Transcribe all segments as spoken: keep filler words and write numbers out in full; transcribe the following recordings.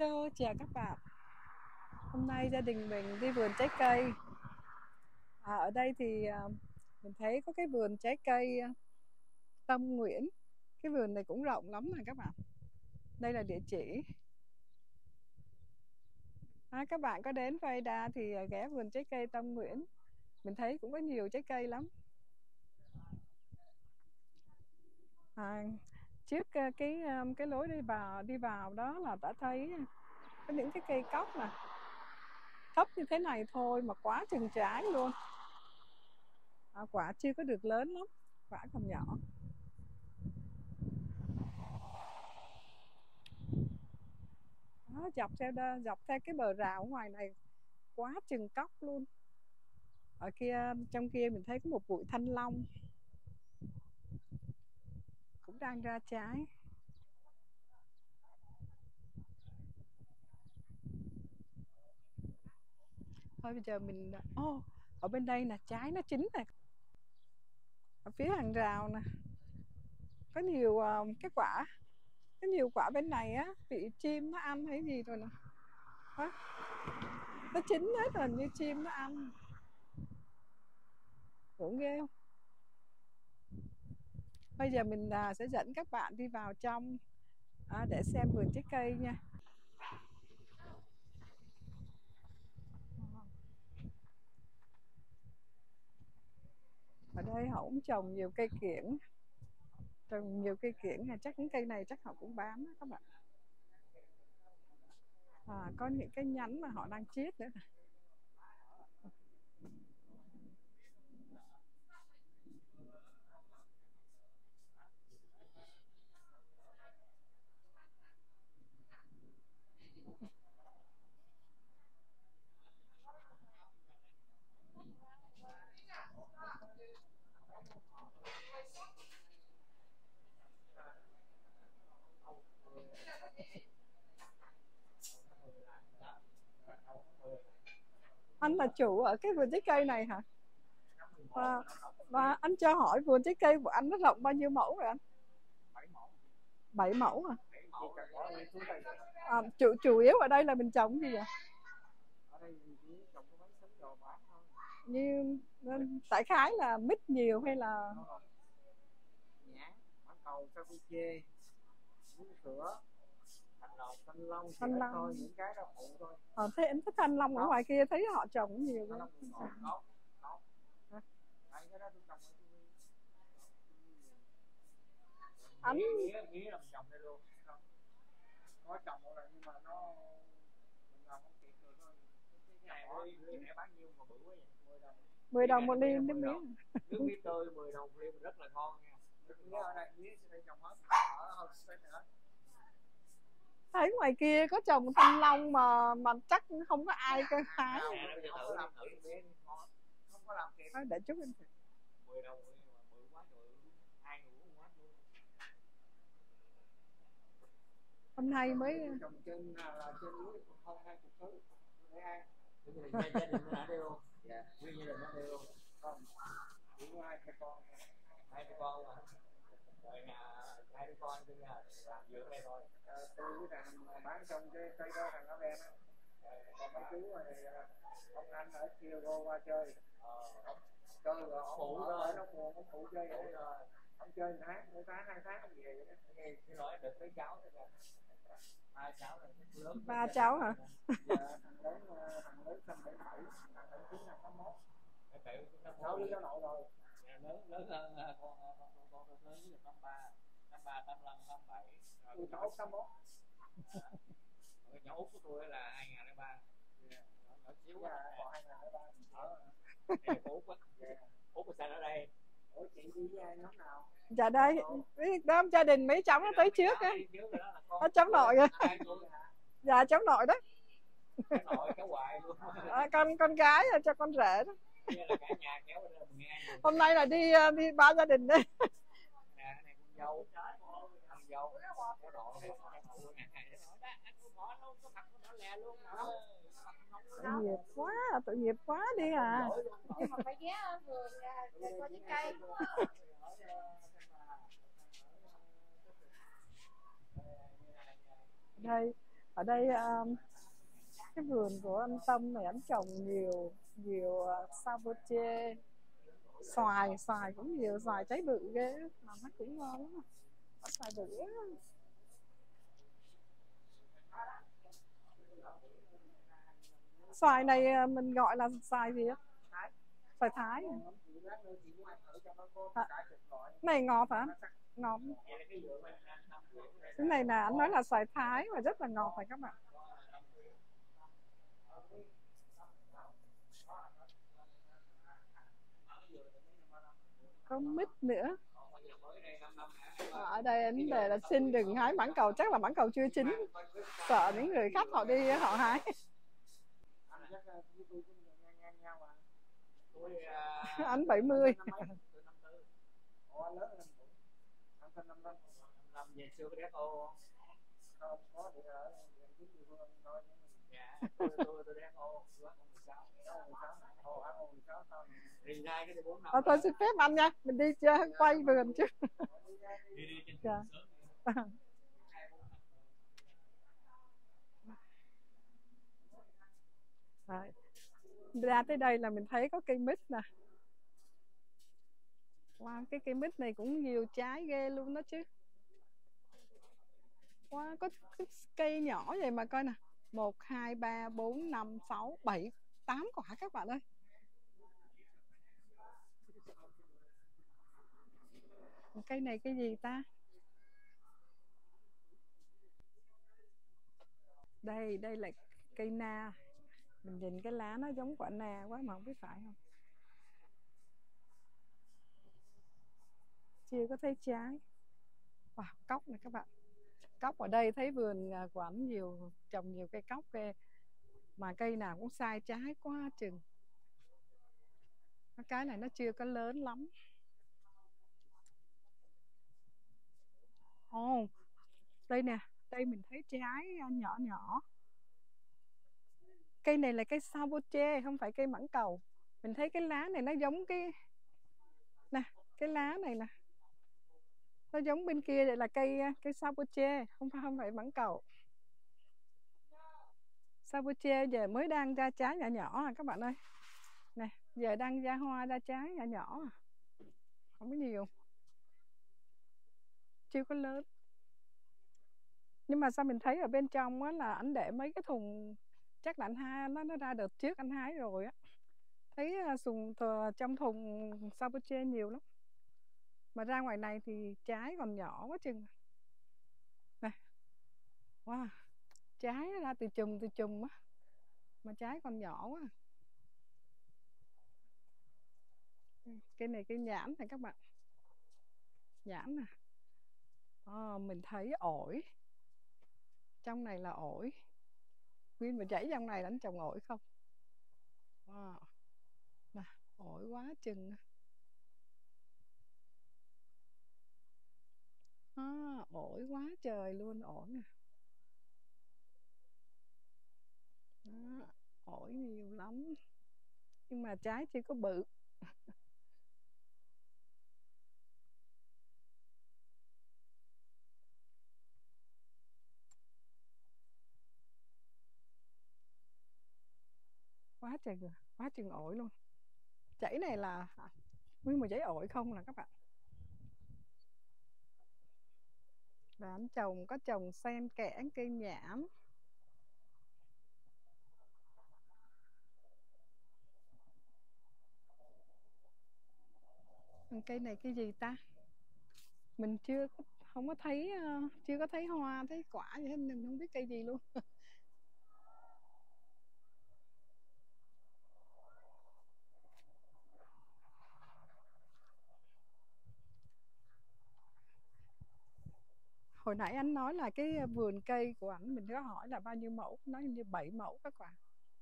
Hello, chào các bạn. Hôm nay gia đình mình đi vườn trái cây. À, ở đây thì à, mình thấy có cái vườn trái cây à, Tâm Nguyễn. Cái vườn này cũng rộng lắm nè các bạn. Đây là địa chỉ. À, các bạn có đến Florida thì à, ghé vườn trái cây Tâm Nguyễn. Mình thấy cũng có nhiều trái cây lắm. À, trước à, cái à, cái lối đi vào đi vào đó là đã thấy có những cái cây cóc nè, thấp như thế này thôi mà quá chừng trái luôn. À, quả chưa có được lớn lắm, quả còn nhỏ. Đó, dọc theo đó, dọc theo cái bờ rào ở ngoài này quá chừng cóc luôn. Ở kia trong kia mình thấy có một bụi thanh long cũng đang ra trái. Thôi bây giờ mình ô oh, ở bên đây là trái nó chín này. Ở phía hàng rào nè có nhiều uh, cái quả, có nhiều quả bên này á bị chim nó ăn hay gì rồi nè. Đó, nó chín hết rồi như chim nó ăn. Cũng ghê không? Bây giờ mình uh, sẽ dẫn các bạn đi vào trong uh, để xem vườn trái cây nha. Ở đây họ cũng trồng nhiều cây kiểng, trồng nhiều cây kiểng này, chắc những cây này chắc họ cũng bán đó các bạn. À, có những cái nhánh mà họ đang chiết nữa. Anh là chủ ở cái vườn trái cây này hả? Và, và anh cho hỏi vườn trái cây của anh nó rộng bao nhiêu mẫu rồi anh? Bảy mẫu hả? À, chủ chủ yếu ở đây là mình trồng gì vậy? Như tại khái là mít nhiều hay là nhãn, mãng cầu, campuchia, bún sữa, thanh long, thanh long, thanh long thôi, những cái đó phụ thôi. Ờ, thế em thích thanh long ở ngoài kia thấy họ trồng nhiều lắm. Anh nghĩa nghĩa là mình trồng đây luôn, có trồng một lần nhưng mà nó mình làm không kịp rồi thôi. Cái này ly này bán nhiêu mà bự quá vậy? mười đồng một ly nước miếng. Nước miếng tươi mười đồng ly rất là ngon nha. Mía ở đây mía sẽ trồng hết ở homestay nữa. Thấy ngoài kia có trồng thanh long mà mà chắc không có ai cơ hái. Không làm thử mía không có làm kịp. Để chút em thử. mười đồng bự quá rồi, hai người uống quá luôn. Hôm nay mới trồng trên là trên núi không hai chục thứ để ăn. Gia đình nó đã đeo. Dạ, nguyên gia đình nó đeo. Không. Chỉ có hai cái con. Hai cái con mà. Rồi nhà hai đứa con tôi nhà làm dược đây thôi. Tôi với thằng bán trong cái cây đó thằng nó đem á. Còn mấy chú này ông anh ở Chicago qua chơi. Ờ. Chơi rồi ông ở nó buồn ông phụ chơi vậy. Ông chơi một tháng, một tháng hai tháng gì vậy đó. Xin lỗi được mấy cháu thôi. Ba cháu rồi, lớn. Ba cháu hả? Dạ, thằng lớn thằng lớn năm bảy bảy, thằng lớn chín năm tám mốt. Sáu đứa cháu nội rồi. Dạ, lớn lớn hơn con con con con lớn là tám ba, tám ba, tám lăm, tám bảy. Rồi cháu tám mốt. Rồi nhỏ út của tôi là hai nghìn lẻ ba. Dạ, nhỏ xíu quá. Còn hai nghìn lẻ ba. Ở đây Út á. Út của sao ở đây? Ủa chị đi với ai nhóm nào? Dạ đây, đó gia đình mấy cháu nó tới trước á. Nó cháu nội rồi. Dạ cháu nội đó. Cháu nội cháu hoài luôn. À, con con gái là cho con rể đó. Là cả nhà kéo lên nghe. Hôm nay là đi đi ba gia đình đây. Nè cái này con dâu, con dâu, cháu nội này, tội nghiệp quá, tội nghiệp quá đi à. Nhưng mà phải ghé vườn có trái cây. Đây Ở đây um, cái vườn của anh Tâm này anh trồng nhiều nhiều uh, sabotie, xoài xoài cũng nhiều, xoài trái bự ghê mà nó cũng ngon lắm. Có xoài bự á. Xoài này uh, mình gọi là xoài gì á? Xoài Thái à? Này ngọt hả? Ngọt. Cái này là anh nói là xoài Thái và rất là ngọt phải các bạn. Có mít nữa. Ở đây anh đề là xin đừng hái mãng cầu, chắc là mãng cầu chưa chín, sợ những người khách họ đi họ hái. Anh bảy mươi. Ờ, tôi xin phép anh nha, mình đi chơi, quay vườn chứ. Dạ. Đấy. Ra tới đây là mình thấy có cây mít nè. Wow, cái cây mít này cũng nhiều trái ghê luôn đó chứ. Wow, có cái cây nhỏ vậy mà coi nè. Một, hai, ba, bốn, năm, sáu, bảy, tám quả các bạn ơi. Cây này cái gì ta? Đây, đây là cây na. Mình nhìn cái lá nó giống quả na quá mà không biết phải không. Chưa có thấy trái. Wow, cóc này các bạn. Cóc ở đây thấy vườn của ảnh nhiều, trồng nhiều cây cóc kê. Mà cây nào cũng sai trái quá chừng. Cái này nó chưa có lớn lắm. Ồ, oh, đây nè, đây mình thấy trái nhỏ nhỏ. Cây này là cây sabotie, không phải cây mãng cầu. Mình thấy cái lá này nó giống cái nè, cái lá này nè, nó giống bên kia, đây là cây cây sabotie, không phải không phải mãng cầu. Sabotie giờ mới đang ra trái nhỏ nhỏ à các bạn ơi. Nè, giờ đang ra hoa ra trái nhỏ nhỏ à. Không có nhiều, chưa có lớn. Nhưng mà sao mình thấy ở bên trong á là anh để mấy cái thùng, chắc là anh hai nó nó ra đợt trước anh hái rồi á. Thấy sùng trong thùng sabotie nhiều lắm. Mà ra ngoài này thì trái còn nhỏ quá chừng. Nè. Wow. Trái ra từ chùm từ chùm á. Mà trái còn nhỏ quá. Cây này cây nhãn này các bạn. Nhãn nè. À, mình thấy ổi. Trong này là ổi. Nguyên một dãy trong này đánh trồng ổi không. Wow. Nè, ổi quá chừng. À, ổi quá trời luôn, ổi nè. Đó, ổi nhiều lắm. Nhưng mà trái chưa có bự. Quá trời, quá chừng ổi luôn. Dãy này là nguyên một dãy ổi không là các bạn. Và anh trồng có trồng xen kẽ cây nhãn. Cây này cái gì ta? Mình chưa không có thấy, chưa có thấy hoa, thấy quả gì hết nên không biết cây gì luôn. Hồi nãy anh nói là cái vườn cây của anh, mình có hỏi là bao nhiêu mẫu, nói như bảy mẫu các bạn.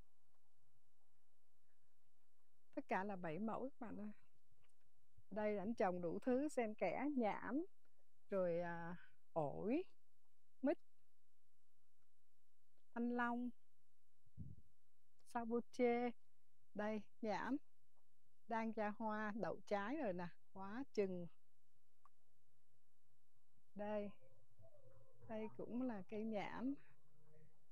Tất cả là bảy mẫu các bạn ơi. Đây là anh trồng đủ thứ xen kẽ, nhãn, rồi à, ổi, mít, thanh long, sabotie. Đây, nhãn đang ra hoa, đậu trái rồi nè, quá chừng. Đây, đây cũng là cây nhãn.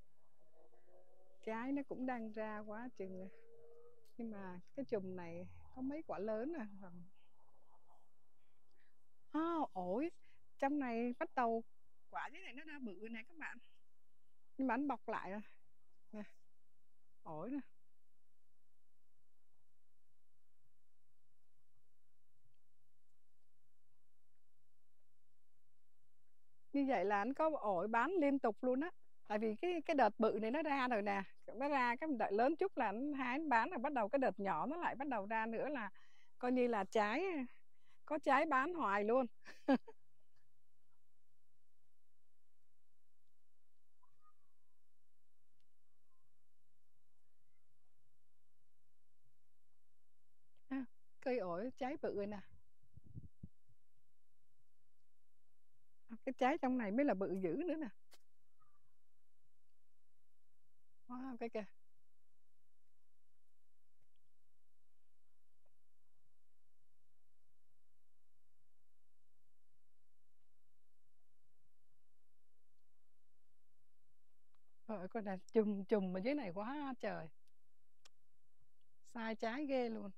Trái nó cũng đang ra quá chừng. Nhưng mà cái chùm này có mấy quả lớn à. Oh, ổi. Trong này bắt đầu quả dưới này nó ra bự này các bạn. Nhưng mà anh bọc lại rồi. Nè, ổi nè. Như vậy là anh có ổi bán liên tục luôn á. Tại vì cái cái đợt bự này nó ra rồi nè. Nó ra cái đợi lớn chút là anh hái anh bán, rồi bắt đầu cái đợt nhỏ nó lại bắt đầu ra nữa là coi như là trái, có trái bán hoài luôn. À, cây ổi trái bự rồi nè. À, cái trái trong này mới là bự dữ nữa nè. Wow, cái kìa. Rồi con này chùm chùm ở dưới này quá trời. Sai trái ghê luôn.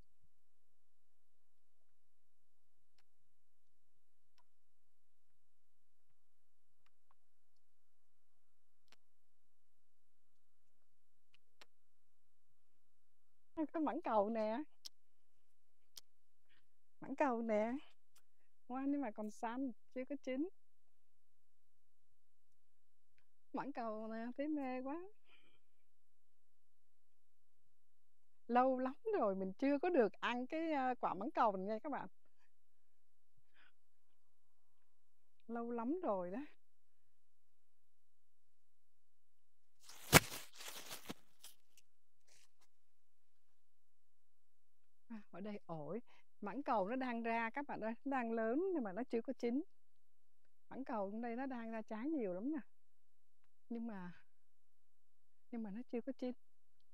Cái mãng cầu nè. Mãng cầu nè. Wow, nhưng mà còn xanh, chưa có chín. Mãng cầu nè, thấy mê quá. Lâu lắm rồi mình chưa có được ăn cái ờ, quả mãng cầu này nha các bạn. Lâu lắm rồi đó. À, ở đây ổi. Mãng cầu nó đang ra các bạn ơi. Nó đang lớn nhưng mà nó chưa có chín. Mãng cầu trong đây nó đang ra trái nhiều lắm nè. Nhưng mà Nhưng mà nó chưa có chín.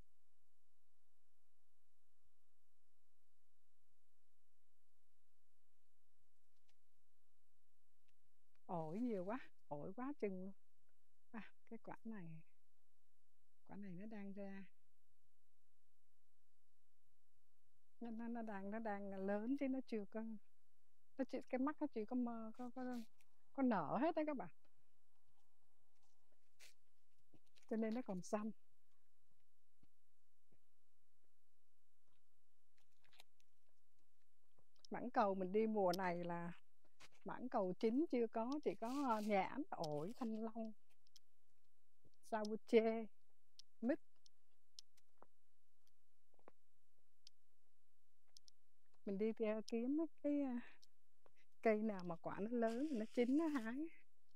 Ổi nhiều quá. Ổi quá chừng luôn. À, cái quả này. Quả này nó đang ra. Nó, nó, nó đang nó đang lớn chứ nó chưa có, nó chỉ, cái mắt nó chỉ có mơ có có có nở hết đấy các bạn, cho nên nó còn xanh. Mãng cầu mình đi mùa này là mãng cầu chín chưa có, chỉ có nhãn, ổi, thanh long, sao chê, mít. Mình đi theo kiếm mấy cái à, cây nào mà quả nó lớn nó chín nó hái.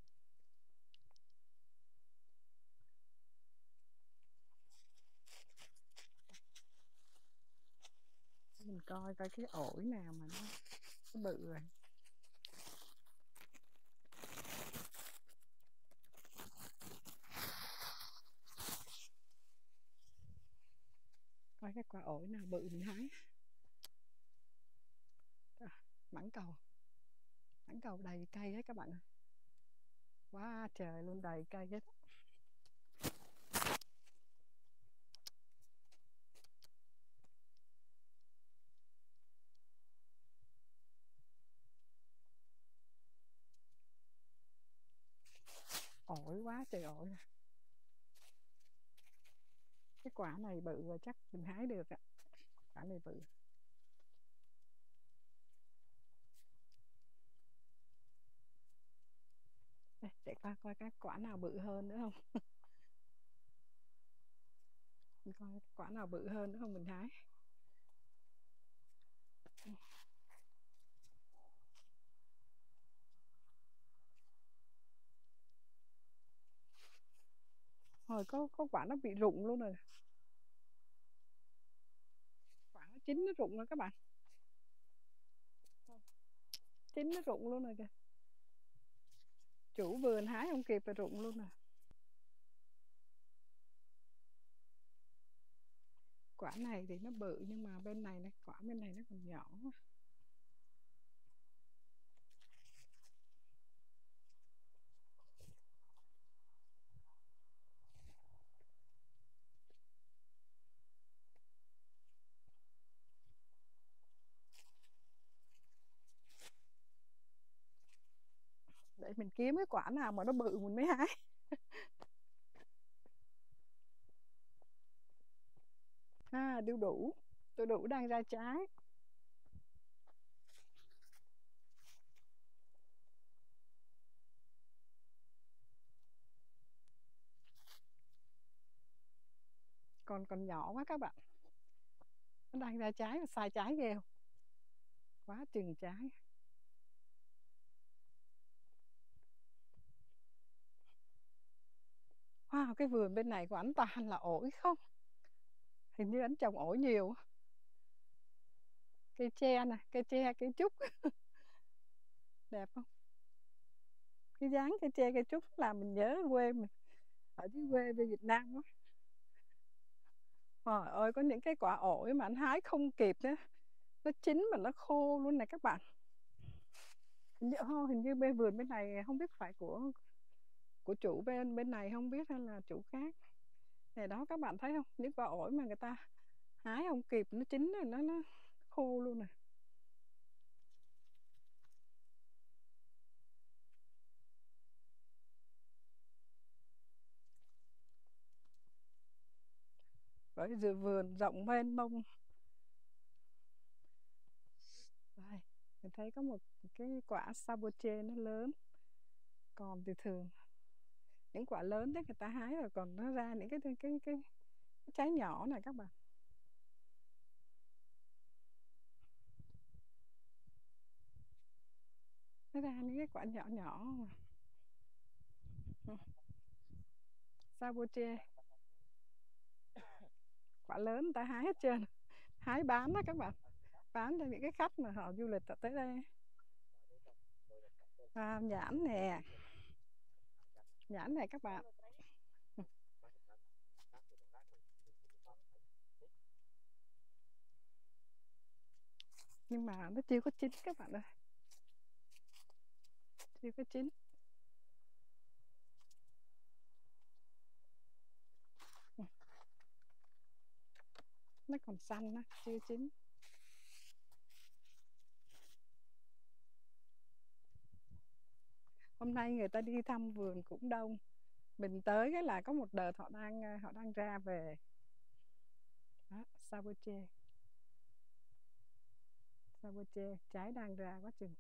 Mình coi coi cái ổi nào mà nó, nó bự rồi. Coi cái quả ổi nào bự mình hái. À, mãng cầu. Mãng cầu đầy cây hết các bạn ơi. Quá trời luôn, đầy cây hết. Ổi quá trời ổi. Cái quả này bự rồi chắc mình hái được ạ. Quả này bự. Đây, để coi coi cái quả nào bự hơn nữa không. Mình coi quả nào bự hơn nữa không mình hái. Rồi có có quả nó bị rụng luôn rồi. Quả nó chín nó rụng rồi các bạn. Chín nó rụng luôn rồi kìa. Chủ vườn hái không kịp là rụng luôn rồi. Quả này thì nó bự nhưng mà bên này, quả bên này nó còn nhỏ. Để mình kiếm cái quả nào mà nó bự mình mới hái. À, đu đủ. Đu đủ đang ra trái. Còn còn nhỏ quá các bạn. Nó đang ra trái và sai trái ghê không? Quá chừng trái. Wow, cái vườn bên này của anh toàn là ổi không? Hình như anh trồng ổi nhiều. Cây tre nè, cây tre, cây trúc. Đẹp không? Cái dáng cây tre, cây trúc làm mình nhớ quê mình. Ở dưới quê bên Việt Nam á. Trời ơi, có những cái quả ổi mà anh hái không kịp nữa. Nó chín mà nó khô luôn này các bạn. Hình như, oh, hình như bên vườn bên này không biết phải của của chủ bên bên này không biết hay là chủ khác. Này đó các bạn thấy không? Những quả ổi mà người ta hái không kịp, nó chín rồi nó nó khô luôn nè. Bởi vì vườn rộng mênh mông. Đây, mình thấy có một cái quả saboche nó lớn. Còn thì thường những quả lớn đấy người ta hái rồi còn nó ra những cái cái cái, cái trái nhỏ này các bạn. Nó ra những cái quả nhỏ nhỏ mà. Saboche. Quả lớn người ta hái hết trơn. Hái bán đó các bạn. Bán cho những cái khách mà họ du lịch tới đây. À, nhãn nè. Nhãn này các bạn. Nhưng mà nó chưa có chín các bạn ơi. Chưa có chín. Nó còn xanh đó, chưa chín. Hôm nay người ta đi thăm vườn cũng đông. Mình tới cái là có một đợt họ đang họ đang ra về. Đó, saboche. Saboche, trái đang ra quá chừng.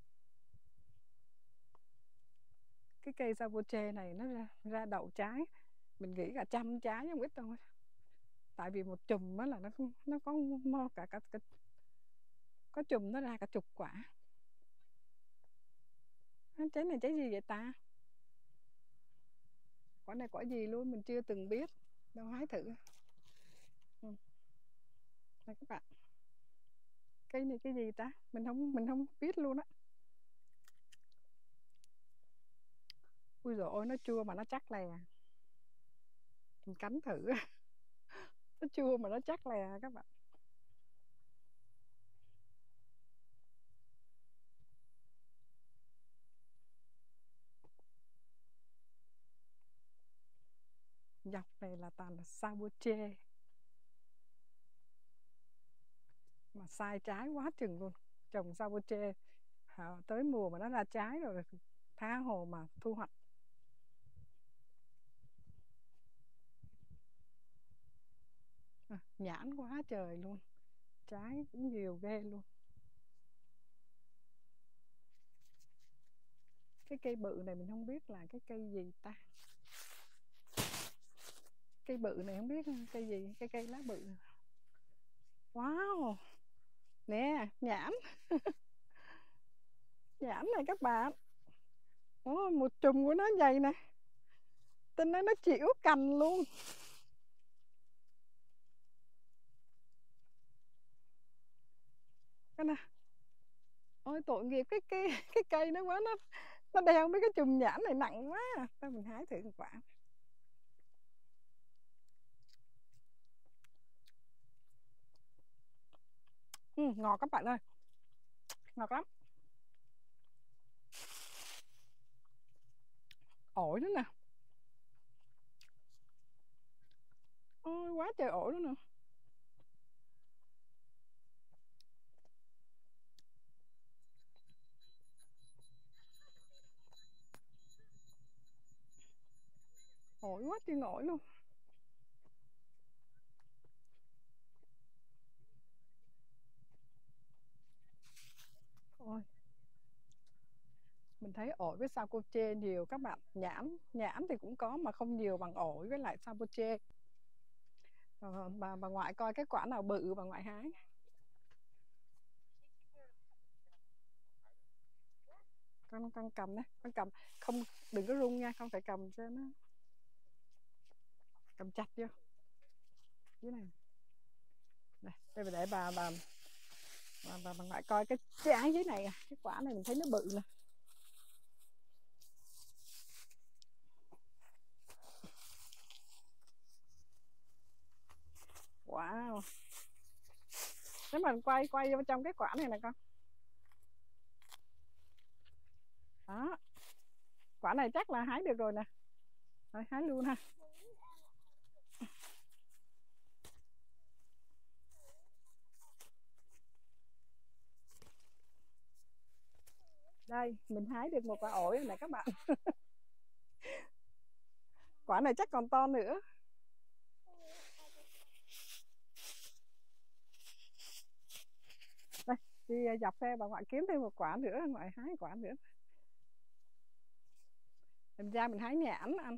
Cái cây saboche này nó ra, ra đậu trái. Mình nghĩ cả trăm trái không ít đâu. Tại vì một chùm đó là nó nó có cả cả, cả có chùm nó ra cả chục quả. Trái này trái gì vậy ta? Quả này quả gì luôn mình chưa từng biết. Đâu hái thử. Ừ. Đây các bạn. Cây này cái gì ta? Mình không mình không biết luôn á. Ui dồi ôi, nó chua mà nó chắc lè. Mình cắn thử. Nó chua mà nó chắc lè các bạn. Dọc này là toàn là saboche. Mà sai trái quá chừng luôn. Trồng saboche à, tới mùa mà nó ra trái rồi tha hồ mà thu hoạch. À, nhãn quá trời luôn. Trái cũng nhiều ghê luôn. Cái cây bự này mình không biết là cái cây gì ta. Cây bự này không biết cây gì. Cái cây lá bự. Wow. Nè, nhãn. Nhãn này các bạn. Ồ, một chùm của nó dày nè. Tin nó nó chịu cành luôn. Cái nè. Ôi tội nghiệp cái cây cái cây nó quá nó nó đeo mấy cái chùm nhãn này nặng quá. Thôi mình hái thử một quả. Ừ, ngọt các bạn ơi. Ngọt lắm. Ổi nữa nè. Ôi quá trời ổi nữa nè. quá chừng ổi luôn. Ôi, mình thấy ổi với sao cô chê nhiều các bạn. Nhãn nhãn thì cũng có mà không nhiều bằng ổi với lại sao cô chê. Bà, bà, bà ngoại coi cái quả nào bự bà ngoại hái. Con con cầm đấy, con cầm không, đừng có rung nha, không phải cầm cho nó, cầm chặt vô dưới này. Đây, đây để bà bà bà, bà, bà ngoại coi cái trái dưới này, à cái quả này mình thấy nó bự nè. Wow, nếu mình quay quay vô trong cái quả này nè con. Đó, quả này chắc là hái được rồi nè. Rồi hái luôn ha. Đây, mình hái được một quả ổi rồi nè các bạn. Quả này chắc còn to nữa. Đây, đi dọc theo bà ngoại kiếm thêm một quả nữa, ngoại hái quả nữa. Mình ra mình hái nhãn ăn.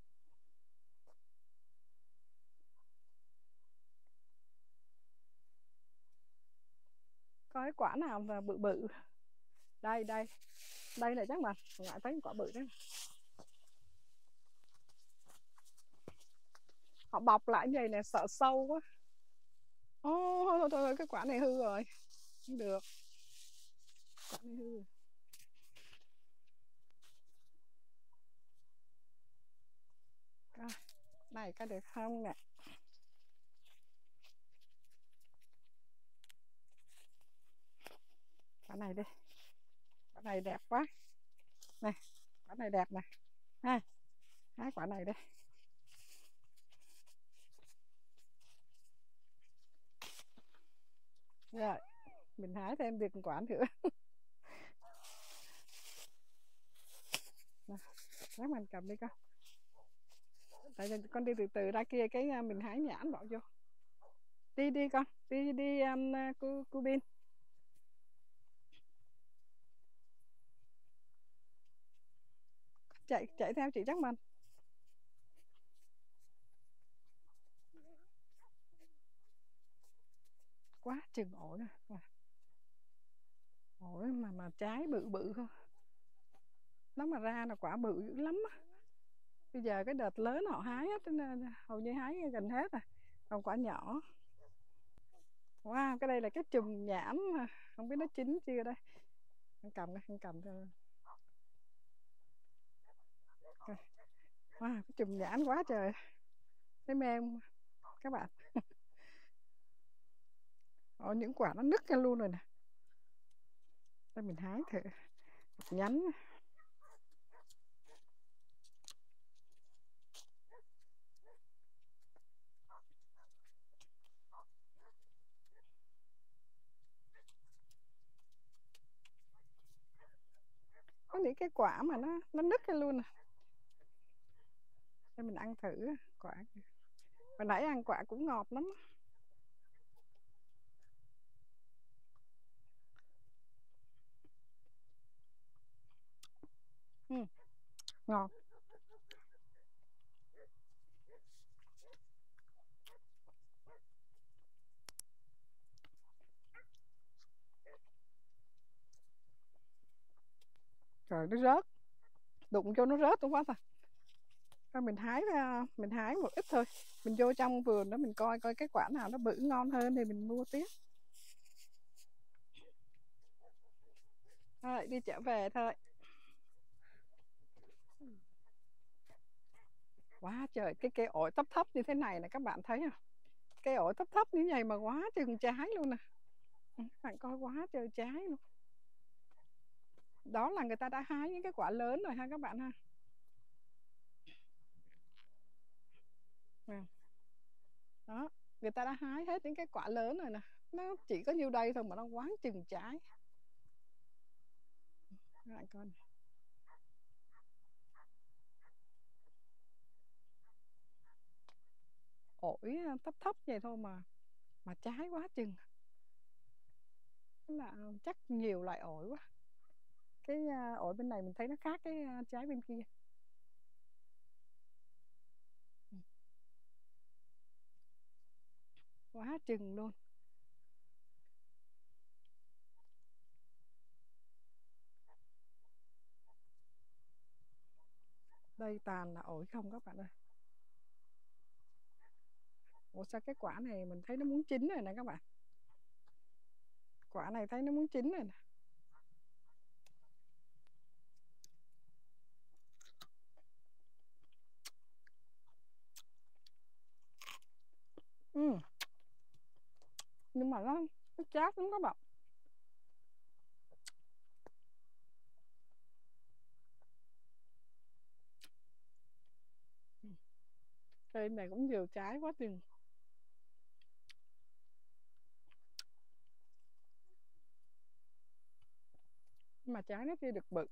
Coi cái quả nào mà bự bự. Đây, đây. Đây là chắc mà ngoại thấy quả bự đấy. Họ bọc lại như vậy nè, sợ sâu quá. Ô, thôi, thôi, thôi, cái quả này hư rồi. Không được. Quả này hư rồi. Coi, này coi được không nè. Quả này đi. Quả này đẹp quá. Này, quả này đẹp nè. Ha, hái quả này đi. Rồi, mình hái thêm được một quả nữa. Ráng mình cầm đi con. Tại vì con đi từ từ ra kia cái mình hái nhãn bỏ vô. Đi đi con, đi đi um, cu, cu Bin. Chạy chạy theo chị chắc mình. Quá chừng ổi nè. Ổi mà mà trái bự bự không. Nó mà ra là quả bự dữ lắm á. Bây giờ cái đợt lớn họ hái á, nên hầu như hái gần hết rồi. Còn quả nhỏ. Wow, cái đây là cái chùm nhãn mà không biết nó chín chưa đây. Anh cầm đây, anh cầm thôi. Wow, cái chùm nhãn quá trời. Thấy mê không các bạn? Ồ, những quả nó nứt ra luôn rồi nè. Đây mình hái thử một nhánh. Có những cái quả mà nó nó nứt ra luôn nè. Đây mình ăn thử quả. Hồi nãy ăn quả cũng ngọt lắm. Ừ, ngọt. Trời, nó rớt. Đụng cho nó rớt đúng quá ta. Thôi mình hái ra, mình hái một ít thôi. Mình vô trong vườn đó mình coi coi cái quả nào nó bự ngon hơn thì mình mua tiếp. Thôi đi trở về thôi. Quá trời, cái cây ổi thấp thấp như thế này nè các bạn thấy không? Cây ổi thấp thấp như vậy mà quá chừng trái luôn nè. Các bạn coi quá trời trái luôn. Đó là người ta đã hái những cái quả lớn rồi ha các bạn ha. Đó, người ta đã hái hết những cái quả lớn rồi nè. Nó chỉ có nhiêu đây thôi mà nó quá chừng trái. Các bạn coi này. ổi thấp thấp vậy thôi mà mà trái quá chừng. Tức là chắc nhiều loại ổi quá. Cái à, ổi bên này mình thấy nó khác cái à, trái bên kia. Quá chừng luôn. Đây toàn là ổi không các bạn ơi. Ủa sao cái quả này mình thấy nó muốn chín rồi nè các bạn. Quả này thấy nó muốn chín rồi nè. Ừ. Nhưng mà nó, nó chát lắm các bạn. Cây này cũng nhiều trái quá chừng. Nhưng mà trái nó chưa được bự.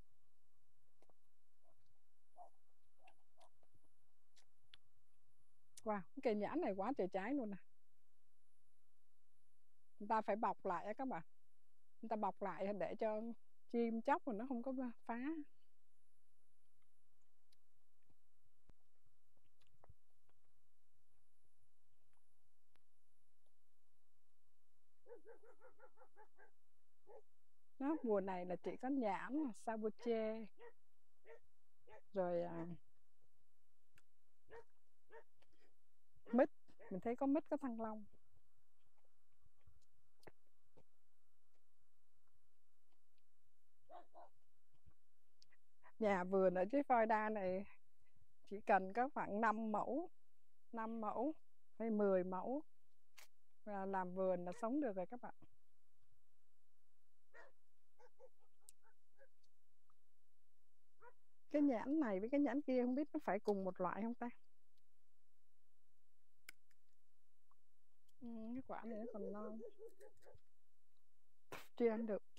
Wow, cái cây nhãn này quá trời trái luôn nè. Người ta phải bọc lại á các bạn. Người ta bọc lại để cho chim chóc mà nó không có phá. Nó mùa này là chỉ có nhãn, saboche, rồi à, mít. Mình thấy có mít, có thanh long. Nhà vườn ở dưới Florida này chỉ cần có khoảng năm mẫu, năm mẫu hay mười mẫu là làm vườn là sống được rồi các bạn. Cái nhãn này với cái nhãn kia không biết nó phải cùng một loại không ta. Ừ, cái quả này nó còn non, chưa ăn được.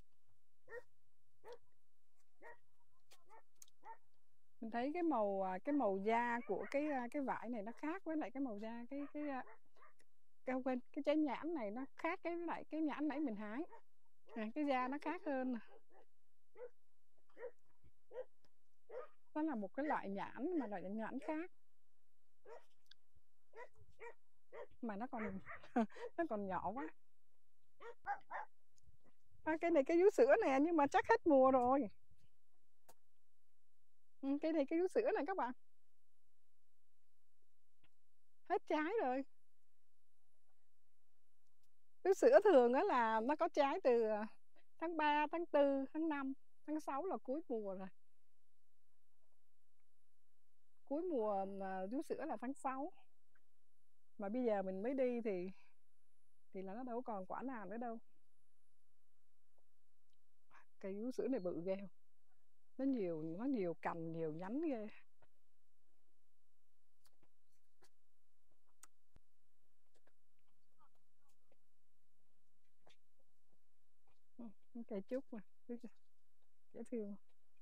Mình thấy cái màu cái màu da của cái cái vải này nó khác với lại cái màu da cái cái cái quên cái trái nhãn này nó khác cái với lại cái nhãn nãy mình hái. À, cái da nó khác hơn. Nó là một cái loại nhãn mà loại nhãn khác. Mà nó còn nó còn nhỏ quá. À, cái này cái vú sữa nè nhưng mà chắc hết mùa rồi. Ừ, cái này cái vú sữa này các bạn. Hết trái rồi. Vú sữa thường á là nó có trái từ tháng ba, tháng tư, tháng năm, tháng sáu là cuối mùa rồi. Cuối mùa vú sữa là tháng sáu. Mà bây giờ mình mới đi thì thì là nó đâu còn quả nào nữa đâu. Cây vú sữa này bự ghê không? Nó nhiều, nó nhiều cành, nhiều nhánh ghê. Cây trúc mà, dễ thương.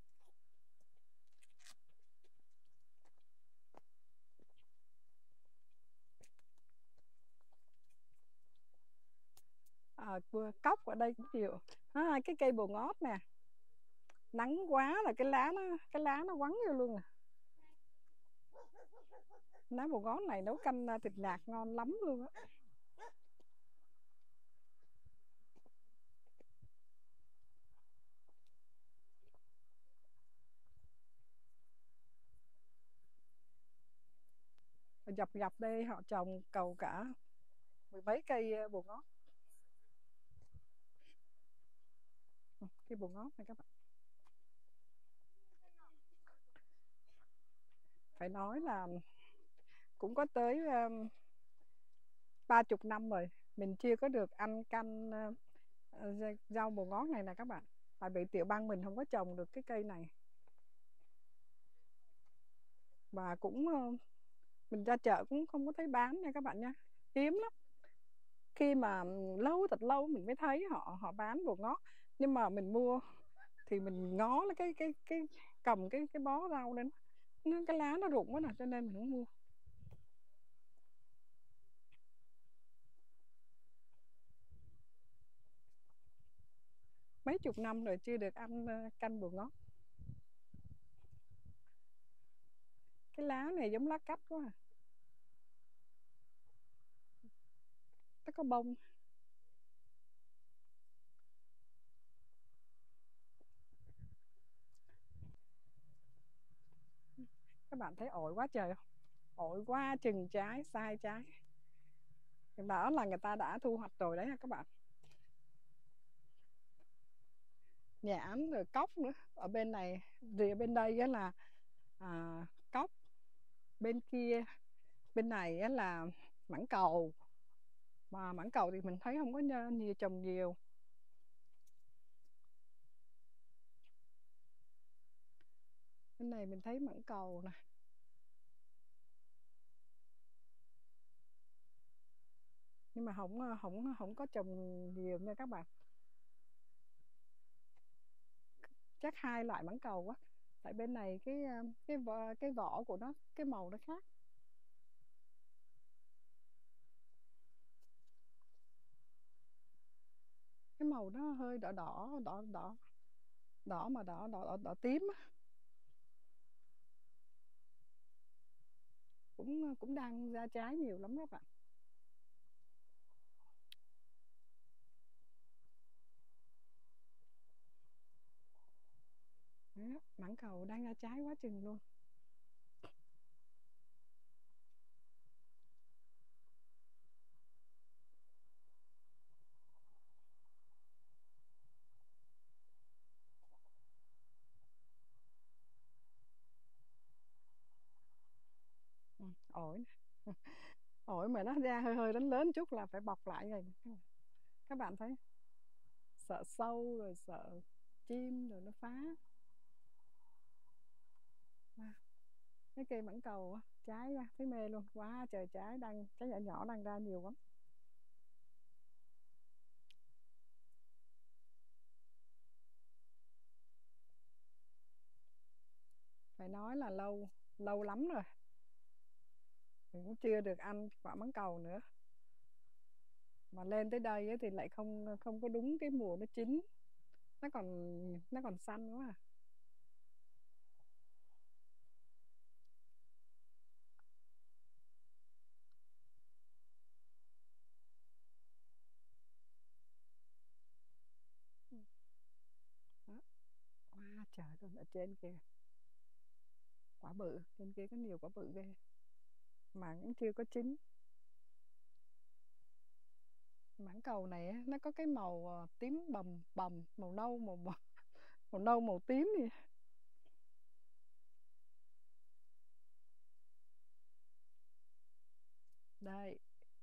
À, cóc ở đây cũng nhiều. À, cái cây bồ ngót nè, nắng quá là cái lá nó cái lá nó quắn vô luôn à. Lá bồ ngót này nấu canh thịt nạc ngon lắm luôn á. Dọc dọc đây họ trồng cầu cả mười mấy cây bồ ngót. Cây bồ ngót này các bạn. Phải nói là cũng có tới ba chục năm rồi mình chưa có được ăn canh uh, rau bồ ngót này nè các bạn. Tại vì Tiểu Bang mình không có trồng được cái cây này. Và cũng uh, mình ra chợ cũng không có thấy bán nha các bạn nha, hiếm lắm. Khi mà lâu thật lâu mình mới thấy họ họ bán bồ ngót. Nhưng mà mình mua thì mình ngó cái cái cái, cái cầm cái cái bó rau lên, nó cái lá nó rụng quá nè cho nên mình không mua. mấy chục năm rồi chưa được ăn ờ, canh bồ ngót. Cái lá này giống lá cách quá à. Nó có bông. Các bạn thấy ổi quá trời không? Ổi quá chừng trái, sai trái. Đó là người ta đã thu hoạch rồi đấy nha các bạn. Nhãn rồi cóc nữa. Ở bên này, thì ở bên đây á là à, cóc. Bên kia, bên này á là mãng cầu. Mà mãng cầu thì mình thấy không có nhiều, trồng nhiều. Bên này mình thấy mãng cầu nè. Nhưng mà không không không có trồng nhiều nha các bạn. Chắc hai loại mãng cầu quá. Tại bên này cái cái vỏ, cái vỏ của nó, cái màu nó khác. Cái màu nó hơi đỏ đỏ đỏ đỏ đỏ mà đỏ đỏ đỏ, đỏ tím á. Cũng cũng đang ra trái nhiều lắm các bạn. Đó, mãng cầu đang ra trái quá chừng luôn. Ừ, ổi nè. Ổi mà nó ra hơi hơi lớn lớn chút là phải bọc lại rồi. Các bạn thấy, sợ sâu rồi sợ chim rồi nó phá. À, cái cây mãng cầu á, trái ra thấy mê luôn. Quá trời trái, đang trái nhỏ nhỏ đang ra nhiều lắm. Phải nói là lâu lâu lắm rồi mình cũng chưa được ăn quả mãng cầu nữa. Mà lên tới đây ấy thì lại không không có đúng cái mùa nó chín. Nó còn nó còn xanh quá à. Đó. Wow, trời ơi, ở trên kia quả bự, trên kia có nhiều quả bự ghê mà cũng chưa có chín. Mãng cầu này á, nó có cái màu ờ, tím bầm bầm, màu nâu màu màu, màu nâu màu tím gì. Đây,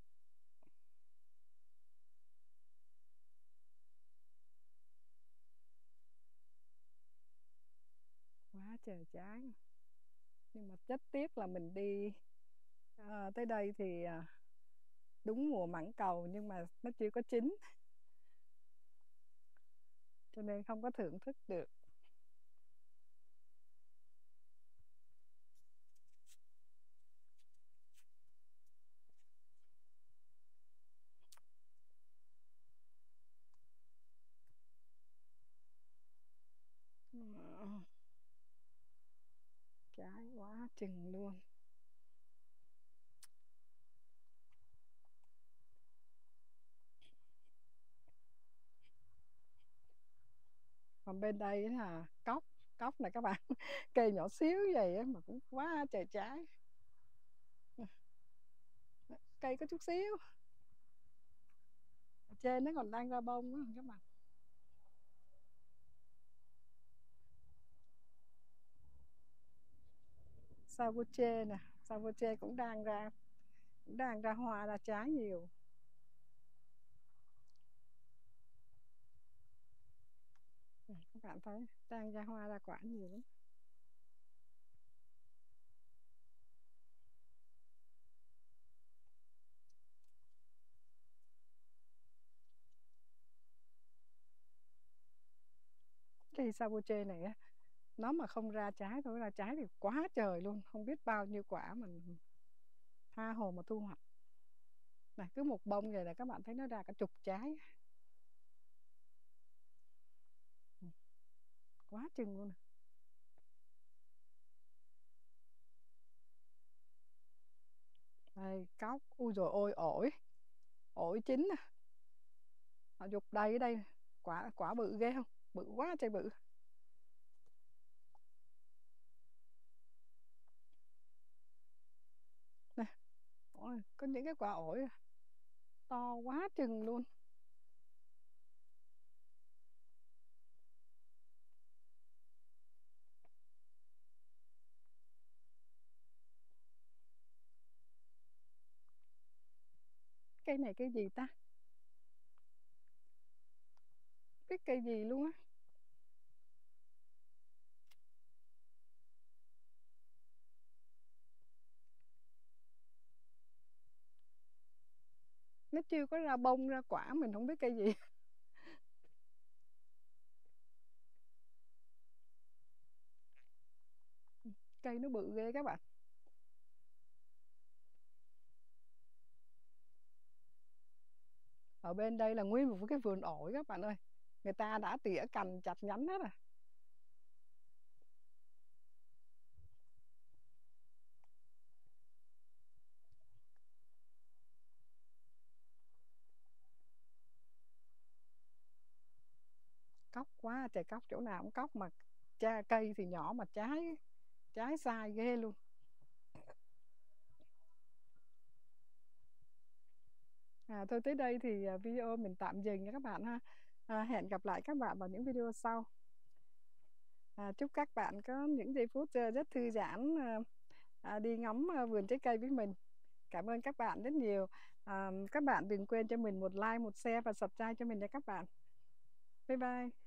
quá trời trái. Nhưng mà rất tiếc là mình đi ờ, tới đây thì ờ, đúng mùa mãng cầu nhưng mà nó chưa có chín, cho nên không có thưởng thức được. Ờ, trái quá chừng luôn. Còn bên đây là cóc. Cóc này các bạn, cây nhỏ xíu vậy á mà cũng quá trời trái. Cây có chút xíu, ở trên nó còn đang ra bông á các bạn. Savoche nè, Savoche cũng đang ra, cũng đang ra hoa ra trái nhiều. Này, các bạn thấy đang ra hoa ra quả nhiều lắm. Cây Savoche này á, nó mà không ra trái thôi, ra trái thì quá trời luôn, không biết bao nhiêu quả mình tha hồ mà thu hoạch. Này, cứ một bông vậy là các bạn thấy nó ra cả chục trái. quá chừng luôn. Đây, cóc. Ui rồi ôi, ổi. Ổi chín nè. Họ dục đầy ở đây. Quả quả bự ghê không? Bự quá trời bự. Nè. Ôi, có những cái quả ổi to quá chừng luôn. Cây này cây gì ta? Biết cây gì luôn á. Nó chưa có ra bông ra quả, mình không biết cây gì. Cây nó bự ghê các bạn. Ở bên đây là nguyên một cái vườn ổi các bạn ơi. Người ta đã tỉa cành chặt nhánh hết rồi. Cóc quá trời cóc, chỗ nào cũng cóc mà cha cây thì nhỏ mà trái trái sai ghê luôn. À, thôi tới đây thì video mình tạm dừng nha các bạn ha. À, hẹn gặp lại các bạn vào những video sau. À, chúc các bạn có những giây phút rất thư giãn à, đi ngắm vườn trái cây với mình. Cảm ơn các bạn rất nhiều. À, các bạn đừng quên cho mình một like, một share và subscribe cho mình nha các bạn. Bye bye.